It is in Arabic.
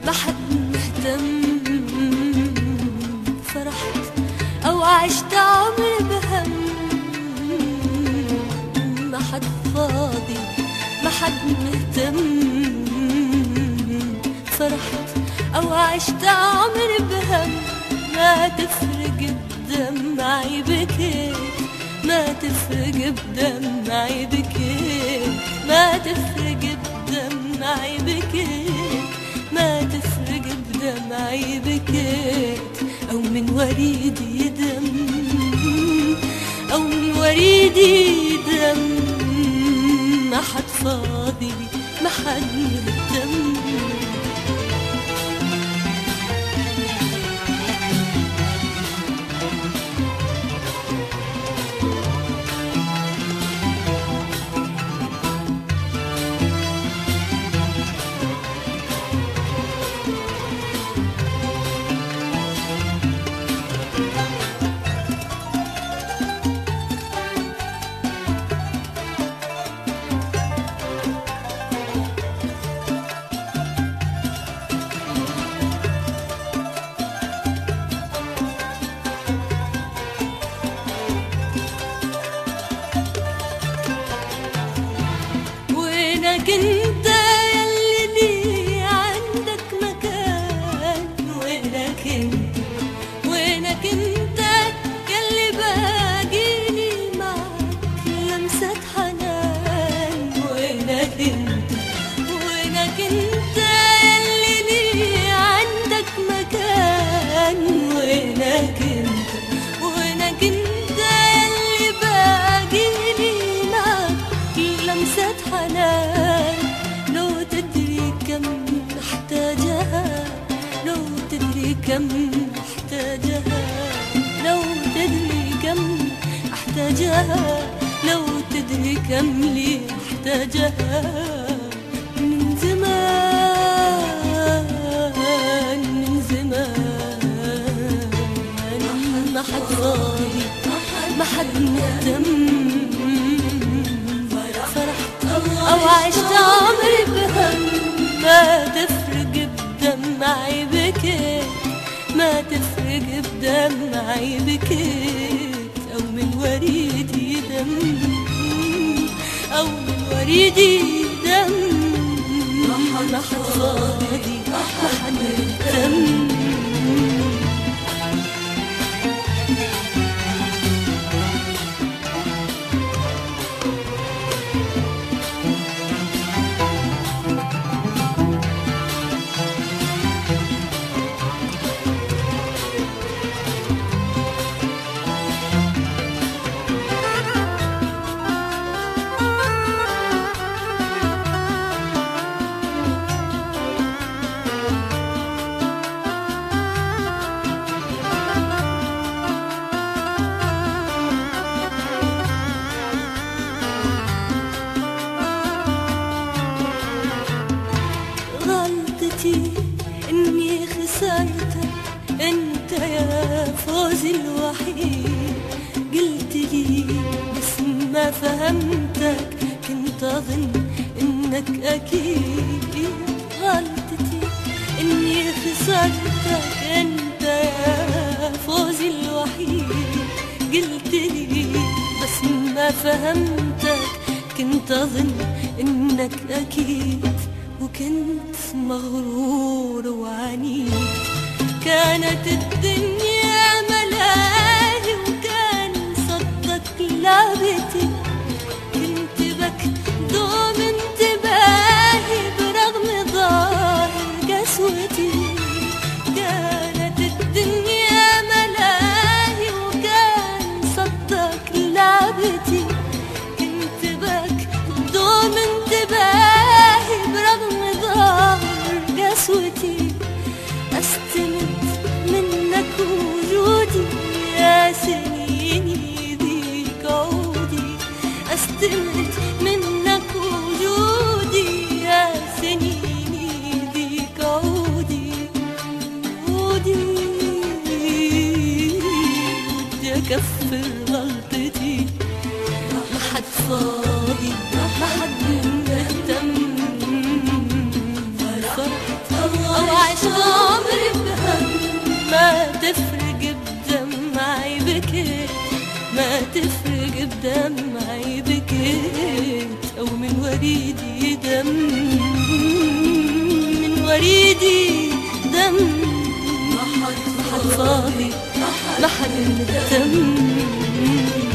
ما حد مهتم. فرحت أو عشت عمري بهم، ما حد فاضي ما حد مهتم. فرحت أو عشت عمري بهم، ما تفرق بدمعي بكيت، ما تفرق بدمعي بكيت، ما تفرق بدمعي بكيت، ما تفرق بدمعي بكيت. أو من وريدي دم، أو من وريدي دم، ما حد فاضي ما حد مهتم. انت يلي لي عندك مكان، وينك انت، وينك انت يلي باقيني معك لمسة حنان. وينك انت، وينك انت يلي لي عندك مكان. وينك انت، وينك انت يلي باقيني معك لمسة حنان. كم احتاجها، لو تدري كم احتاجها، لو تدري كم لي احتاجها. من زمان من زمان ما حد فاضي ما حد مهتم. فرحت او عشت عمري بهم، ما تفرق بدمعي بكيت، ما تفرق بدمعي بكيت. أو من وريدي دم، أو من وريدي دم، ما حد فاضي ما حد مهتم. إني خسرتك أنت يا فوزي الوحيد. قلت لي بس ما فهمتك، كنت أظن إنك أكيد. غلطتي إني خسرتك أنت يا فوزي الوحيد. قلت لي بس ما فهمتك، كنت أظن إنك أكيد. وكنت مغرور وعنيد، كانت الدنيا ملاهي وكان صدق لعبتي. كنت بكدوم انتباهي برغم ظاهر قسوتي. كانت الدنيا ملاهي وكان صدق لعبتي. كنت بكدوم انتباهي برغم ظاهر قسوتي. أستمد منك وجودي يا سنيني ذيك عودي. أستمد منك وجودي يا سنيني ذيك عودي. عودي ودي أكفر غلطتي، ما حد فاضي ما حد مهتم. فرحت أو عشت تفرق بدمعي بكيت، ما تفرق بدمعي بكيت، أو من وريدي دم، من وريدي دم. محد فاضي محد مهتم.